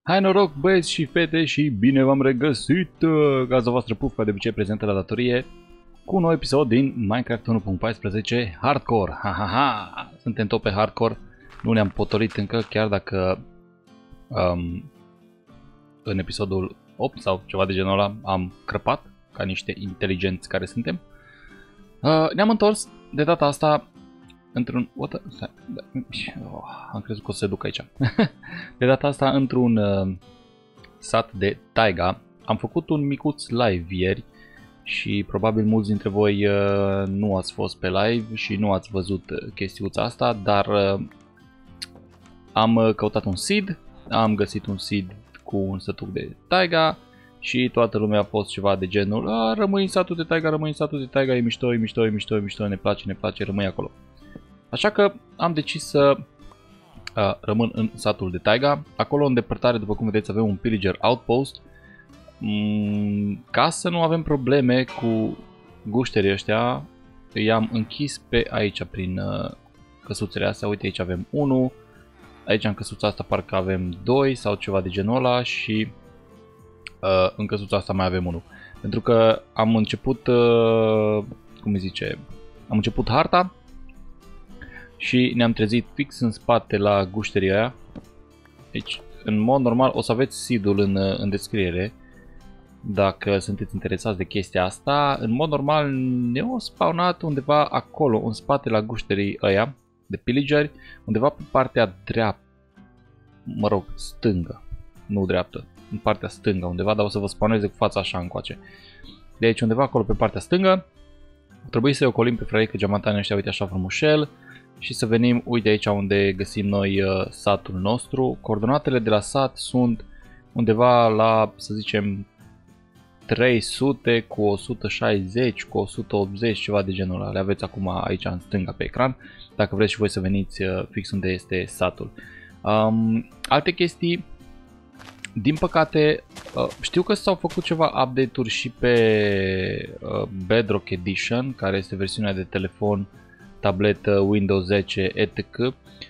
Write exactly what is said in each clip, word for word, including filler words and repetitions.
Hai noroc băieți și fete și bine v-am regăsit! Gazda voastră Puf, ca de obicei prezentă la datorie cu un nou episod din Minecraft unu punct paisprezece Hardcore. Ha, ha, ha. Suntem tot pe Hardcore, nu ne-am potolit încă, chiar dacă um, în episodul opt sau ceva de genul ăla am crăpat ca niște inteligenți care suntem. Uh, ne-am întors de data asta într-un... Oh, am crezut că o să se duc aici. De data asta într-un uh, sat de taiga. Am făcut un micuț live ieri și probabil mulți dintre voi uh, nu ați fost pe live și nu ați văzut chestiuța asta, dar uh, am căutat un seed, am găsit un seed cu un sătuc de taiga și toată lumea a fost ceva de genul: a, rămâi în satul de taiga, rămâi în satul de taiga, e mișto, e mișto, e mișto, e mișto, ne place, ne place, rămâi acolo. Așa că am decis să uh, rămân în satul de taiga. Acolo în depărtare, după cum vedeți, avem un pillager outpost. Mm, ca să nu avem probleme cu gușterii ăștia, i-am închis pe aici prin uh, căsuțele astea. Uite, aici avem unul. Aici în căsuța asta parcă avem doi sau ceva de genul ăla și uh, în căsuța asta mai avem unul. Pentru că am început, uh, cum îi zice, am început harta și ne-am trezit fix în spate la gușteria aia. Deci, în mod normal, o să aveți seed-ul în, în descriere dacă sunteți interesați de chestia asta. În mod normal ne-au spawnat undeva acolo, în spate la gușterii ăia de pillageri, undeva pe partea dreaptă, mă rog, stângă, nu dreaptă, în partea stângă undeva, dar o să vă spawneze cu fața așa încoace. De aici undeva acolo pe partea stângă, trebuie să-i ocolim pe fraică geamantanii ăștia, uite așa frumușel. Și să venim, uite aici unde găsim noi uh, satul nostru. Coordonatele de la sat sunt undeva la, să zicem, trei sute cu o sută șaizeci, cu o sută optzeci, ceva de genul ăla. Le aveți acum aici în stânga pe ecran, dacă vreți și voi să veniți uh, fix unde este satul. Um, alte chestii, din păcate, uh, știu că s-au făcut ceva update-uri și pe uh, Bedrock Edition, care este versiunea de telefon, tabletă, Windows zece, et cetera.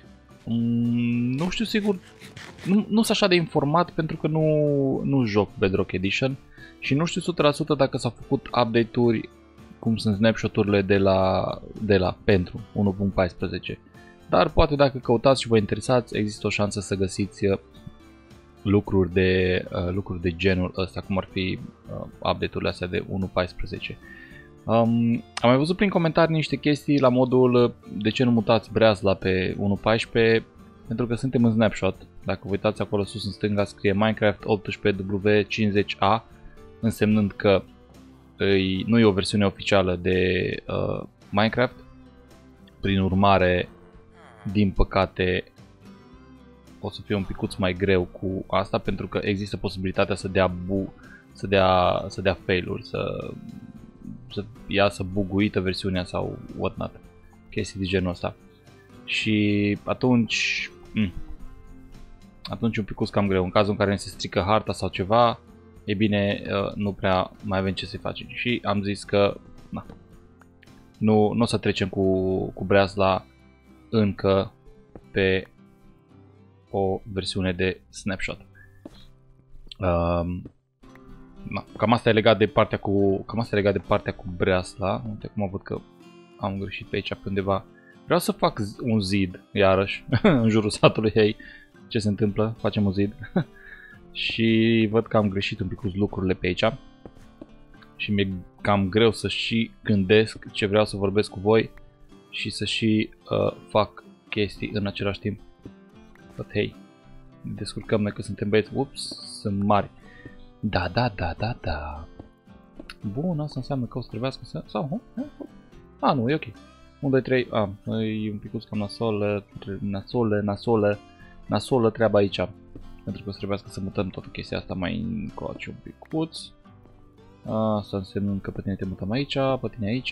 Mm, nu știu sigur, nu, nu sunt așa de informat pentru că nu, nu joc Bedrock Edition și nu știu o sută la sută dacă s-au făcut update-uri cum sunt snapshot-urile de la, de la pentru unu punct paisprezece. Dar poate dacă căutați și vă interesați, există o șansă să găsiți lucruri de, uh, lucruri de genul ăsta, cum ar fi uh, update-urile astea de unu punct paisprezece. Um, am mai văzut prin comentarii niște chestii la modul: de ce nu mutați Breazla pe unu punct paisprezece, pentru că suntem în snapshot. Dacă vă uitați acolo sus în stânga scrie Minecraft optsprezece W cincizeci A, însemnând că îi, nu e o versiune oficială de uh, Minecraft. Prin urmare, din păcate, o să fie un picuț mai greu cu asta, pentru că există posibilitatea să dea bu, să dea, să dea fail-uri, să să iasă buguită versiunea sau whatnot, chestii de genul ăsta. Și atunci m atunci un pic cam greu. În cazul în care ne se strică harta sau ceva, e bine, nu prea mai avem ce să facem. Și am zis că na, nu, nu o să trecem cu, cu Breazla încă pe o versiune de snapshot. Um, Na, cam asta e legat de partea cu cam asta e legat de partea cu Breazla. Uite cum văd că am greșit pe aici pe undeva. Vreau să fac un zid iarăși în jurul satului. Hei, ce se întâmplă? Facem un zid. Și văd că am greșit un pic cu lucrurile pe aici. Și mi-e cam greu să și gândesc ce vreau să vorbesc cu voi și să și uh, fac chestii în același timp. But hei, ne descurcăm noi că suntem băieți. Ups, sunt mari. Da, da, da, da, da. Bun, asta înseamnă că o să trebuiască să... Sau... A, nu, e ok. unu, doi, trei... A, e un picuț cam nasolă, nasolă, nasolă, nasolă treaba aici. Pentru că o să trebuiască să mutăm toată chestia asta mai încoace un picuț. Asta înseamnă că pe tine te mutăm aici, pe tine aici.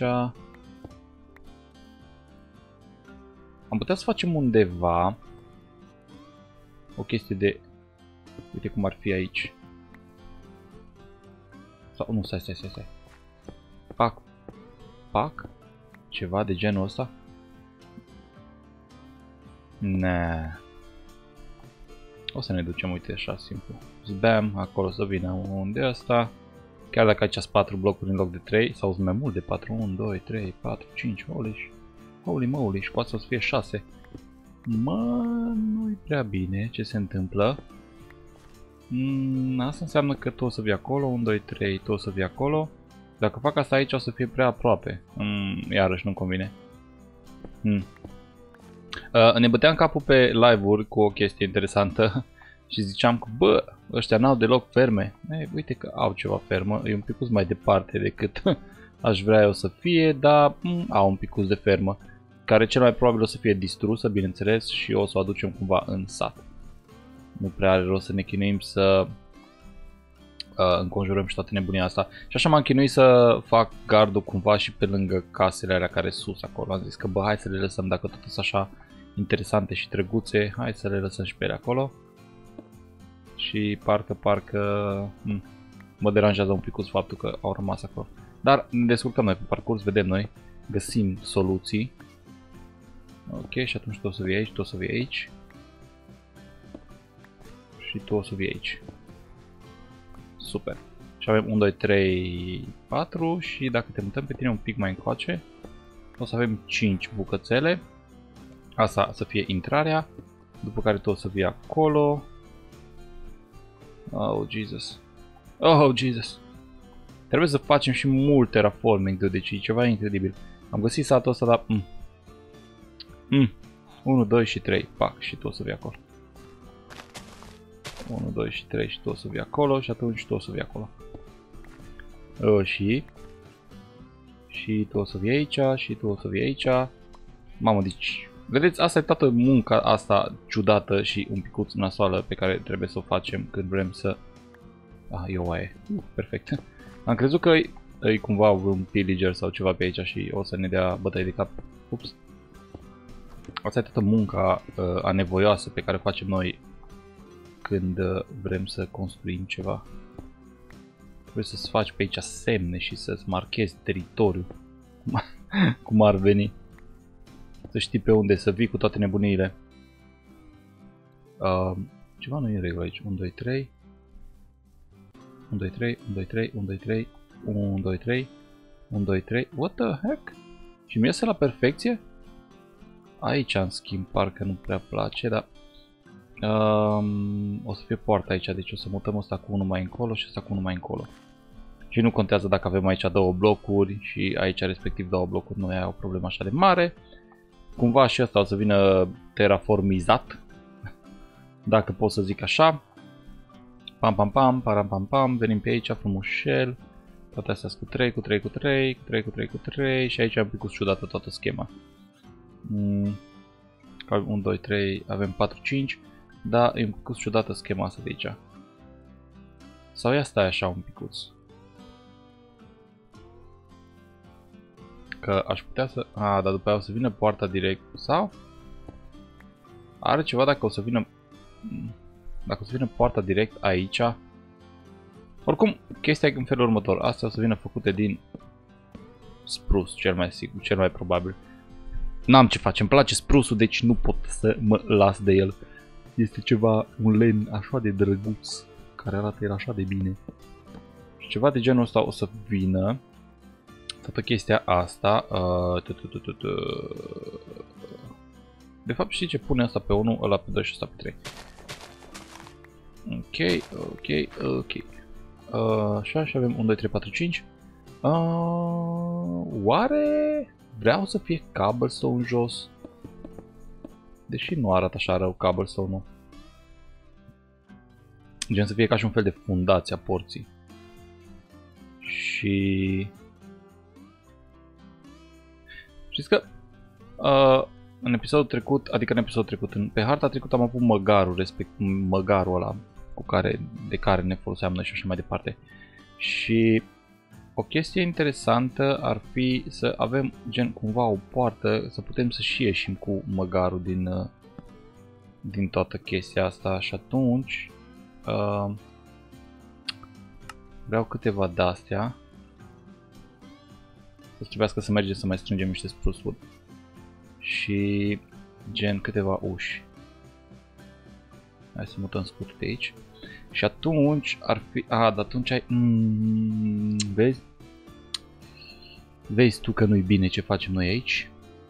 Am putea să facem undeva o chestie de... Uite cum ar fi aici. Sau nu, stai, stai, stai, stai. Pac. Pac? Ceva de genul ăsta? Ne. O să ne ducem, uite, așa simplu. Zbam, acolo să vină un de ăsta. Chiar dacă aici sunt patru blocuri în loc de trei, sau sunt mai mult de patru, unu, doi, trei, patru, cinci, holy, holy moly, și poate să fie șase. Mă, nu-i prea bine ce se întâmplă. Mm, asta înseamnă că tu o să vii acolo, unu, doi, trei, tu o să vii acolo. Dacă fac asta aici o să fie prea aproape. Mm, iarăși nu-mi convine. Mm. Uh, ne băteam capul pe live-uri cu o chestie interesantă și ziceam că, bă, ăștia n-au deloc ferme. Ei, uite că au ceva fermă, e un picuț mai departe decât aș vrea eu să fie, dar mm, au un picuț de fermă, care cel mai probabil o să fie distrusă, bineînțeles, și o să o aducem cumva în sat. Nu prea are rost să ne chinuim să uh, înconjurăm și toată nebunia asta. Și așa m-am chinuit să fac gardul cumva și pe lângă casele alea care sus acolo. Am zis că, bă, hai să le lăsăm, dacă tot sunt așa interesante și drăguțe, hai să le lăsăm și pe ele acolo. Și parcă, parcă hm, mă deranjează un pic faptul că au rămas acolo. Dar ne descurcăm noi pe parcurs, vedem noi, găsim soluții. Ok, și atunci tu o să vii aici, tu o să vii aici. Și tu o să vii aici. Super. Și avem unu, doi, trei, patru și dacă te mutăm pe tine un pic mai încoace, o să avem cinci bucățele. Asta să fie intrarea, după care tu o să vii acolo. Oh, Jesus. Oh, Jesus. Trebuie să facem și mult terraforming, deci e ceva incredibil. Am găsit satul ăsta, dar... Mm. Mm. unu, doi și trei. Pac, și tu o să vii acolo. unu, doi și trei și tu o să vii acolo și atunci tu o să vii acolo. O, și... Și tu o să vii aici și tu o să vii aici. Mamă, deci... Vedeți, asta e toată munca asta ciudată și un picuț nasoală pe care trebuie să o facem când vrem să... Ah, e o oaie. Uh, perfect. Am crezut că e cumva un pillager sau ceva pe aici și o să ne dea bătăi de cap. Ups. Asta e toată munca uh, anevoioasă pe care o facem noi când uh, vrem să construim ceva. Trebuie să-ți faci pe aici semne și să-ți marchezi teritoriul. Cum ar veni. Să știi pe unde să vii cu toate nebuniile. Uh, ceva nu e în regulă aici. unu, doi, trei. unu, doi, trei, unu, doi, trei, unu, doi, trei, unu, doi, trei, unu, doi, trei. What the heck? Și mi iese la perfecție? Aici, în schimb, parcă nu prea place, dar... Um, o să fie poarta aici, deci o să mutăm asta cu unul mai încolo și asta cu unul mai încolo. Și nu contează dacă avem aici două blocuri și aici respectiv două blocuri, nu e o problemă așa de mare. Cumva și asta o să vină terraformizat, dacă pot să zic așa. Pam pam pam, param pam pam, venim pe aici frumușel. Toate astea cu trei, cu trei, cu trei, cu trei, cu trei, cu trei și aici am pic ciudată toată schema. Mm. unu, doi, trei, avem patru, cinci, dar e un pic ciudată schema asta de aici. Sau ia stai așa un picuț. Că aș putea să... A, dar după aia o să vină poarta direct. Sau? Are ceva dacă o să vină... Dacă o să vină poarta direct aici. Oricum, chestia e în felul următor. Astea o să vină făcute din spruce, cel mai sigur, cel mai probabil. N-am ce face, îmi place sprusul, deci nu pot să mă las de el. Este ceva, un lemn așa de drăguț, care arată el așa de bine. Și ceva de genul ăsta o să vină. Toată chestia asta. De fapt, știi ce? Pune asta pe unu, ăla pe doi și asta pe trei. Ok, ok, ok. Așa, și avem unu, doi, trei, patru, cinci. Oare vreau să fie cobblestone jos? Deși nu arată așa rău cobblestone-ul. Gen să fie ca și un fel de fundație a porții. Și... Știți că uh, în episodul trecut, adică în episodul trecut, în, pe harta trecută am avut măgarul, respect măgarul ăla cu care, de care ne foloseam noi și așa mai departe. Și o chestie interesantă ar fi să avem gen cumva o poartă, să putem să și ieșim cu măgarul din, uh, din toată chestia asta și atunci uh, vreau câteva de-astea. Să trebuiască să mergem să mai strângem niște spruce wood. Și gen câteva uși. Hai să mutăm scutul de aici. Și atunci ar fi... A, dar atunci ai... Mm, vezi? Vezi tu că nu-i bine ce facem noi aici?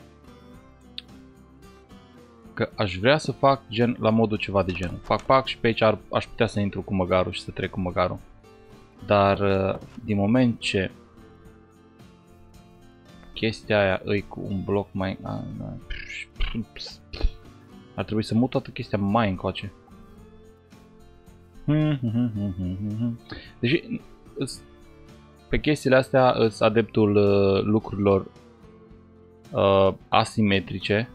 Că aș vrea să fac gen la modul ceva de genul. Fac pac și pe aici ar, aș putea să intru cu măgarul și să trec cu măgarul. Dar din moment ce chestia aia îi cu un bloc mai... Ar trebui să mut toată chestia mai încoace. Deci pe chestiile astea îs adeptul uh, lucrurilor uh, asimetrice.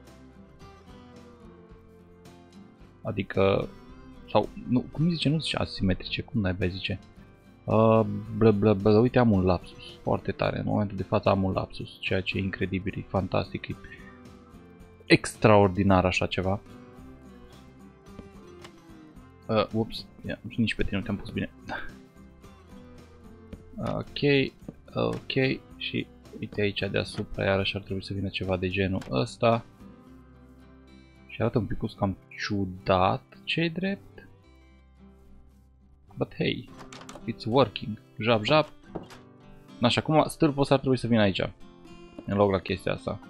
Adică, sau, nu, cum zice, nu zice asimetrice, cum n-ai bea zice? Uh, blă, blă, blă, uite, am un lapsus foarte tare, în momentul de față am un lapsus, ceea ce e incredibil, e fantastic, e extraordinar așa ceva. Uh, ups, yeah, nici pe tine nu te-am pus bine. Ok, ok, și uite aici deasupra iarăși ar trebui să vină ceva de genul ăsta. Și arată un pic cam ciudat, ce-i drept. But hey, it's working. Jap, jap. Așa, acum stâlpul ăsta ar trebui să vină aici, în loc la chestia asta.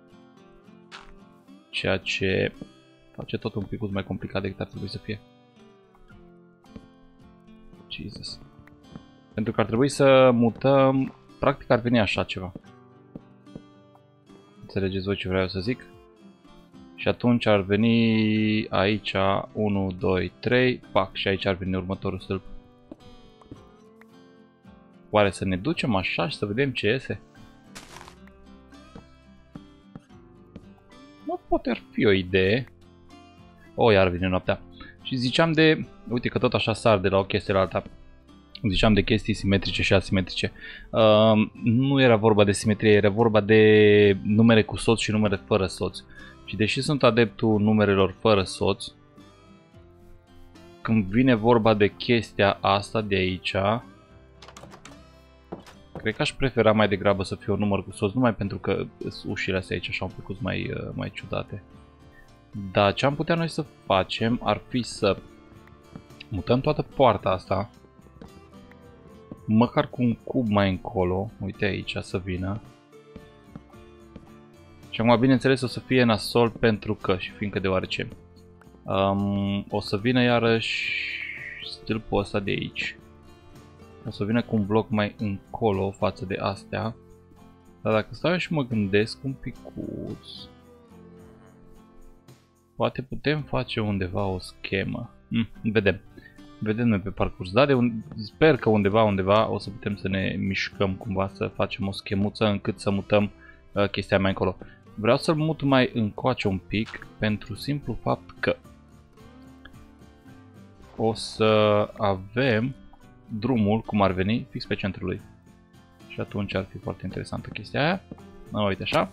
Ceea ce face tot un pic mai complicat decât ar trebui să fie. Jesus. Pentru că ar trebui să mutăm, practic ar veni așa ceva. Înțelegeți voi ce vreau să zic? Și atunci ar veni aici unu, doi, trei, pac, și aici ar veni următorul stâlp. Oare să ne ducem așa și să vedem ce iese? Nu, poate ar fi o idee. O, iar vine noaptea. Și ziceam de, uite că tot așa sar de la o chestie la alta. Ziceam de chestii simetrice și asimetrice. Uh, nu era vorba de simetrie, era vorba de numere cu soț și numere fără soț. Și deși sunt adeptul numerelor fără soț, când vine vorba de chestia asta de aici, cred că aș prefera mai degrabă să fie un număr cu soț, numai pentru că ușile astea aici așa un pic mai, mai ciudate. Dar ce am putea noi să facem ar fi să mutăm toată poarta asta, măcar cu un cub mai încolo, uite aici să vină. Și acum, bineînțeles, o să fie nasol pentru că, și fiindcă deoarece, um, o să vină iarăși stâlpul ăsta de aici. O să vină cu un bloc mai încolo față de astea. Dar dacă stau și mă gândesc un picuț, poate putem face undeva o schemă. Hm, vedem. Vedem noi pe parcurs. Da, de un... Sper că undeva, undeva o să putem să ne mișcăm cumva, să facem o schemuță încât să mutăm uh, chestia mai încolo. Vreau să-l mut mai încoace un pic pentru simplu fapt că o să avem drumul, cum ar veni, fix pe centrul lui. Și atunci ar fi foarte interesantă chestia aia. No, uite așa.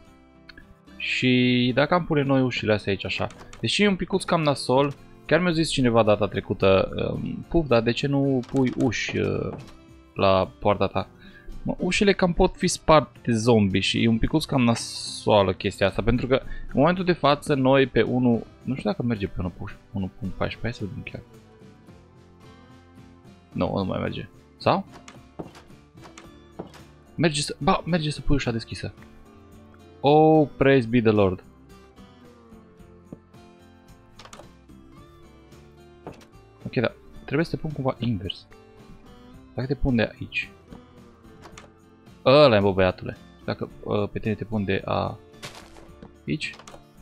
Și dacă am pune noi ușile astea aici așa. Deși e un picuț cam nasol, chiar mi-a zis cineva data trecută, Puf, dar de ce nu pui uși uh, la poarta ta? Mă, ușile cam pot fi sparte de zombie și e un picuț cam nasoală chestia asta, pentru că în momentul de față noi pe unu, nu știu dacă merge pe unu punct paisprezece, hai să vedem chiar. Nu, nu mai merge. Sau? Merge să, ba, merge să pui ușa deschisă. Oh, praise be the Lord. Ok, da, trebuie să te pun cumva invers. Dacă te pun de aici. Ăla-i, bă, băiatule. Dacă uh, pe tine te pun de a... aici.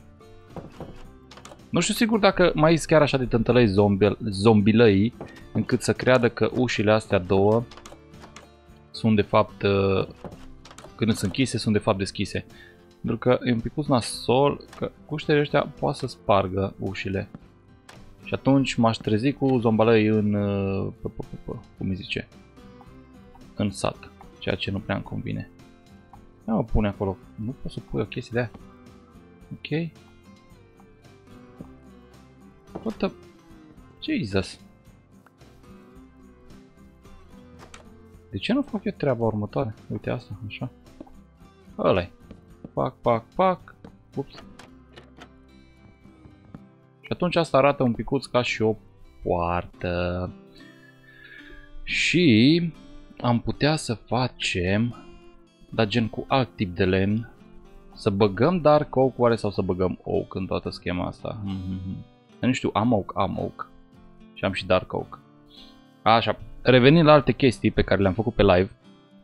Nu știu sigur dacă mai sunt chiar așa de tântălăi zombi zombilăii, încât să creadă că ușile astea două sunt de fapt, uh, când sunt închise, sunt de fapt deschise. Pentru că e un picuț nasol, că uștele ăștia poate să spargă ușile. Și atunci m-aș trezi cu zombalăi în, uh, p -p -p -p cum îi zice, în sat. Ceea ce nu prea îmi convine. Ia mă pune acolo. Nu poți să pui o chestie de aia. Ok. What the... Jesus. De ce nu fac eu treaba următoare? Uite asta, așa. Ăla-i. Pac, pac, pac. Ups. Și Și atunci asta arată un picuț ca și o poartă. Și am putea să facem, dar gen cu alt tip de lemn, să băgăm dark oak oare sau să băgăm oak în toată schema asta? Mm-hmm. Nu știu, am oak, am oak. Și am și dark oak. Așa, revenind la alte chestii pe care le-am făcut pe live.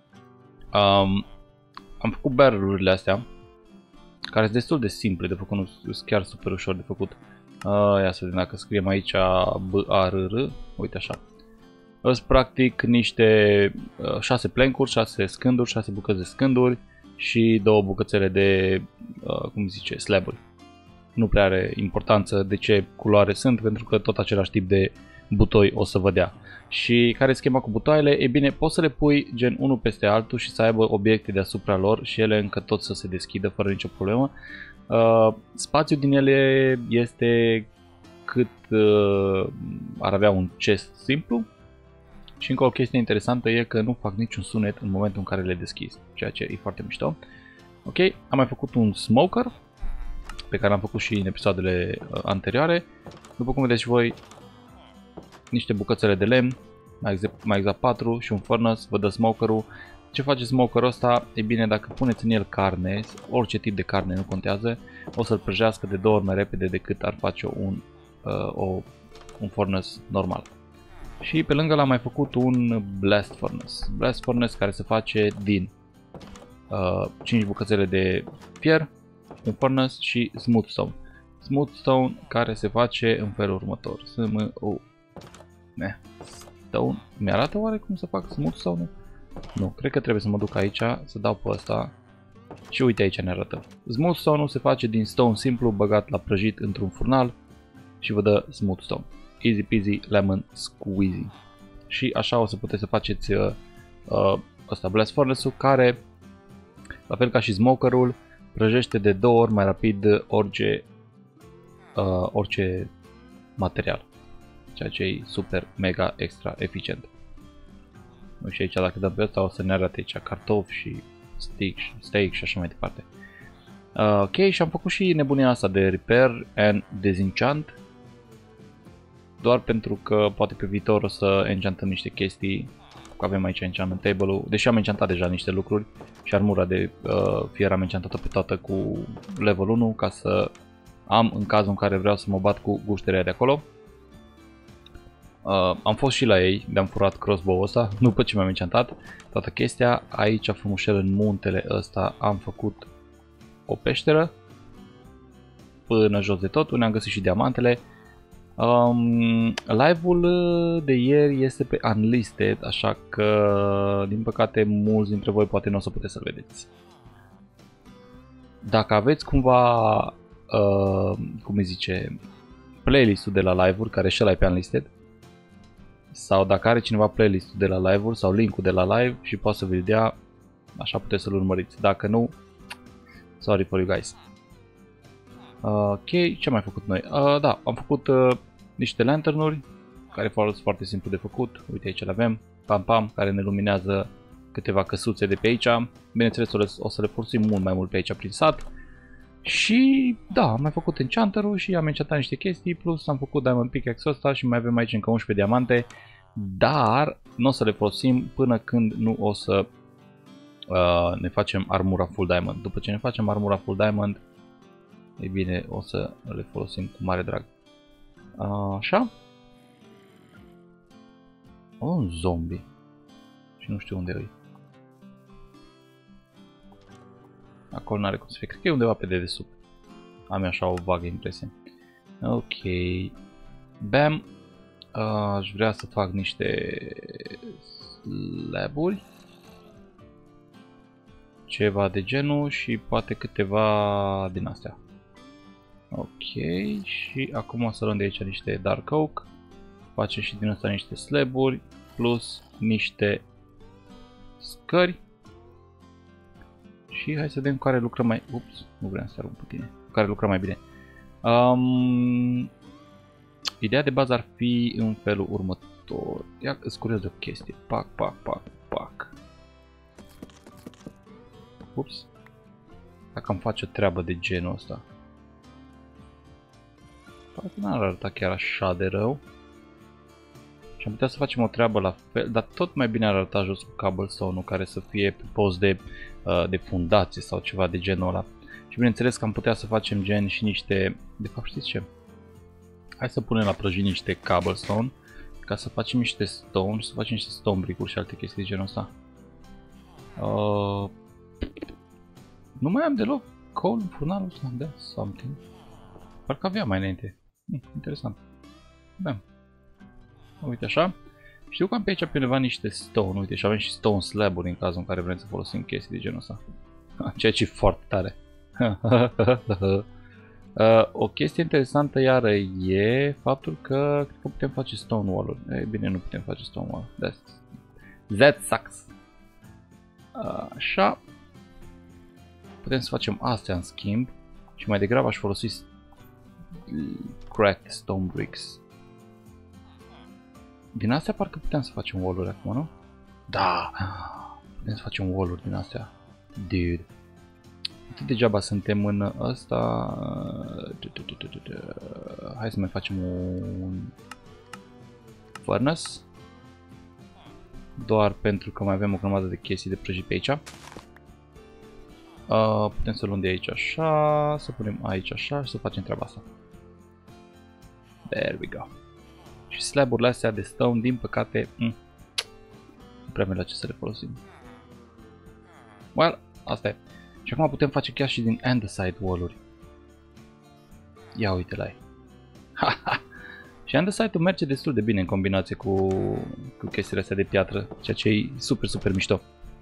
Um, am făcut barrel-urile astea, care sunt destul de simple de făcut, nu sunt chiar super ușor de făcut. Uh, ia să vedem dacă scriem aici B A R R, uite așa. Sunt practic niște uh, șase plancuri, șase scânduri, șase bucăți de scânduri și două bucățele de, uh, cum zice, slaburi. Nu prea are importanță de ce culoare sunt, pentru că tot același tip de butoi o să vă dea. Și care e schema cu butoaiele? E bine, poți să le pui gen unul peste altul și să aibă obiecte deasupra lor și ele încă tot să se deschidă fără nicio problemă. Uh, spațiul din ele este cât uh, ar avea un chest simplu. Și încă o chestie interesantă e că nu fac niciun sunet în momentul în care le deschizi, ceea ce e foarte mișto. Ok, am mai făcut un smoker, pe care l-am făcut și în episoadele uh, anterioare. După cum vedeți și voi, niște bucățele de lemn, mai exact, mai exact patru și un furnace, vă dă smokerul. Ce face smokerul ăsta? E bine, dacă puneți în el carne, orice tip de carne, nu contează, o să-l prăjească de două ori mai repede decât ar face un, uh, o, un furnace normal. Și pe lângă l-am mai făcut un blast furnace. Blast furnace care se face din uh, cinci bucățele de fier, un furnace și smooth stone. Smooth stone care se face în felul următor. S M O Ne. Stone. Mi-arată oare cum să fac smooth stone? Nu, cred că trebuie să mă duc aici, să dau pe ăsta. Și uite aici ne arată. Smooth stone se face din stone simplu băgat la prăjit într-un furnal și vă dă smooth stone. Easy peasy lemon squeezy. Și așa o să puteți să faceți uh, uh, ăsta blast furnace-ul, care, la fel ca și smokerul, prăjește de două ori mai rapid orice, uh, orice material. Ceea ce e super mega extra eficient. Și aici dacă dăm pe ăsta o să ne arate aici cartofi și steak, steak și așa mai departe. Uh, ok, și am făcut și nebunia asta de repair and disenchant. Doar pentru că poate pe viitor o să enchantăm niște chestii. Că avem aici enchantment table-ul. Deși am enchantat deja niște lucruri și armura de uh, fier am enchantată pe toată cu level unu, ca să am în cazul în care vreau să mă bat cu gușterea de acolo. Uh, am fost și la ei, de-am furat crossbow-ul ăsta, după ce mi-am enchantat toată chestia. Aici frumușel în muntele ăsta am făcut o peșteră până jos de tot, unde am găsit și diamantele. Um, Live-ul de ieri este pe unlisted, așa că din păcate mulți dintre voi poate nu o să puteți să-l vedeți. Dacă aveți cumva, uh, cum îi zice, playlist-ul de la live-uri, care și ăla e pe unlisted, sau dacă are cineva playlist-ul de la live-uri sau link-ul de la live și poate să vi-l dea, așa puteți să-l urmăriți. Dacă nu, sorry for you guys. Uh, ok, ce am mai făcut noi? Uh, da, am făcut uh, niște lanternuri care sunt foarte simplu de făcut. Uite, aici le avem, pam pam, care ne luminează câteva căsuțe de pe aici. Bineînțeles, o, le, o să le folosim mult mai mult pe aici prin sat. Și da, am mai făcut enchanter-ul și am enchantat niște chestii, plus am făcut diamond pickaxe-ul ăsta și mai avem aici încă unsprezece diamante, dar nu o să le folosim până când nu o să uh, ne facem armura full diamond. După ce ne facem armura full diamond, e bine, o să le folosim cu mare drag. Așa. O, un zombie. Și nu știu unde e. Acolo n-are cum să fie. Cred că e undeva pe dedesubt. Am așa o vagă impresie. Ok. Bam. Aș vrea să fac niște slaburi. Ceva de genul și poate câteva din astea. Ok, și acum o să luăm de aici niște dark oak, facem și din asta niște slaburi, plus niște scări. Și hai să vedem care lucră mai... Ups, nu vreau să arunc pe tine. Care lucră mai bine. Um, ideea de bază ar fi în felul următor. Ia, îți curios de o chestie. Pac, pac, pac, pac. Ups. Dacă am face o treabă de genul ăsta. Poate n-ar arăta chiar așa de rău. Și am putea să facem o treabă la fel, dar tot mai bine ar arăta jos cu cobblestone-ul care să fie pe post de, uh, de fundație sau ceva de genul ăla. Și bineînțeles că am putea să facem gen și niște... De fapt știți ce? Hai să punem la prăjit niște cobblestone ca să facem niște stone și să facem niște stone brick-uri și alte chestii de genul ăsta. Uh, nu mai am deloc coal în furnalul ăsta, da, something. Parcă aveam mai înainte. Hm, interesant. Da. Uite așa. Știu că am pe aici pe undeva niște stone, uite, și avem și stone slab-uri în cazul în care vrem să folosim chestii de genul ăsta. Ceea ce e foarte tare. uh, o chestie interesantă iară e faptul că cred că putem face stone wall-uri. E bine, nu putem face stone wall. That sucks. Uh, așa. Putem să facem astea în schimb și mai degrabă aș folosi cracked stone bricks. Din astea parcă putem să facem wall-uri acum, nu? Da! Putem să facem wall-uri din astea. Dude. Atât degeaba suntem în ăsta. Hai să mai facem un furnace. Doar pentru că mai avem o grămadă de chestii de prăjit pe aici. Uh, putem să luăm de aici așa, să punem aici așa și să facem treaba asta. There we go. Și slab-urile astea de stone, din păcate, mm, nu prea merge la ce să le folosim. Well, asta e. Și acum putem face chiar și din andesite wall-uri. Ia uite la ei. Și andesite-ul merge destul de bine în combinație cu, cu chestiile astea de piatră, ceea ce e super, super mișto.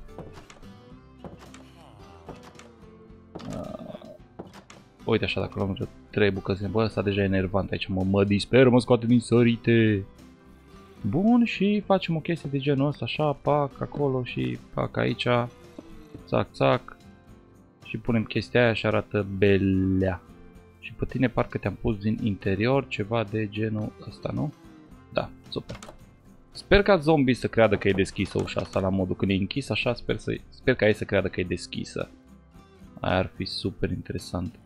Uh, uite așa, dacă luăm vreo trei bucăți, bă, ăsta deja e enervant aici, mă, mă disper, mă scoate din sărite. Bun, și facem o chestie de genul ăsta, așa, pac, acolo și pac aici, țac, țac. Și punem chestia aia și arată belea. Și pe tine parcă te-am pus din interior ceva de genul ăsta, nu? Da, super. Sper ca zombie să creadă că e deschisă ușa asta la modul când e închis, așa sper, să, sper ca ei să creadă că e deschisă. Aia ar fi super interesant.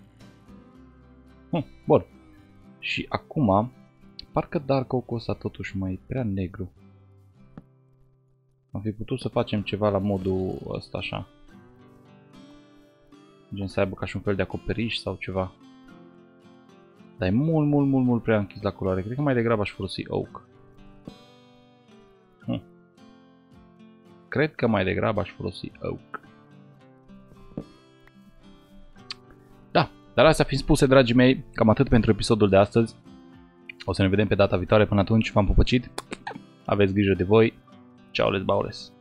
Hm, bun. Și acum, parcă Dark Oak-ul ăsta totuși mai e prea negru. Am fi putut să facem ceva la modul ăsta așa. Gen să aibă ca și un fel de acoperiș sau ceva. Dar e mult, mult, mult, mult prea închis la culoare. Cred că mai degrabă aș folosi oak. Hm. Cred că mai degrabă aș folosi oak. Da, dar astea fiind spuse, dragii mei, cam atât pentru episodul de astăzi. O să ne vedem pe data viitoare. Până atunci, v-am pupăcit. Aveți grijă de voi. Ciao, les baules.